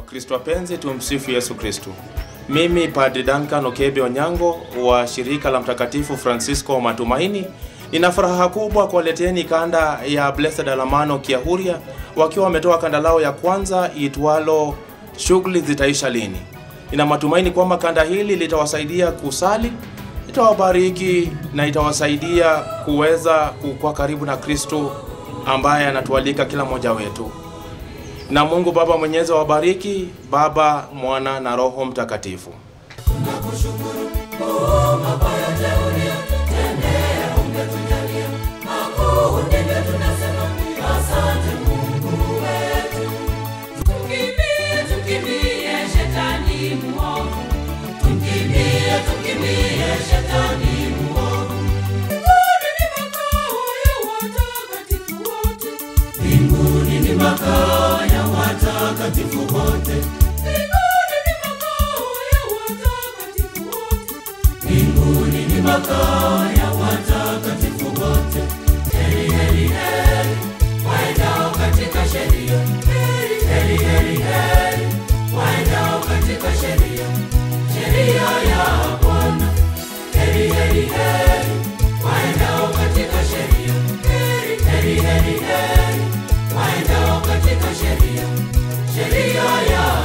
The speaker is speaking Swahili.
Wakristo wapenzi, tumsifu Yesu Kristo. Mimi Padre Duncan Okebe Onyango wa shirika la Mtakatifu Francisco Matumaini, nina furaha kubwa kuwaleteni kanda ya Blessed Alamano Kiahuria, wakiwa wametoa kanda lao ya kwanza itwalo Shughuli Zitaisha Lini. Nina matumaini kwamba kanda hili litawasaidia kusali, itawabariki na itawasaidia kuweza kuwa karibu na Kristo ambaye anatualika kila mmoja wetu. Na Mungu Baba Mwenyezi wabariki, Baba, Mwana na Roho Mtakatifu. Tunakushukuru kwa mabaya teoria, tendea ungetujalia. Makuu ndivyo tunasema, asante Mungu wetu. Tukimbie shetani muovu. Tukimbie shetani muovu. Mbinguni ni makao ya watakatifu wote. Mbinguni ni makao ya watakatifu wote. Heri, heri, heri, waendao katika sheria. Heri, heri, heri, waendao katika sheria. Sheria ya Bwana. Heri, heri, heri, waendao katika sheria. Heri, heri, heri, waendao katika sheria. Sheria ya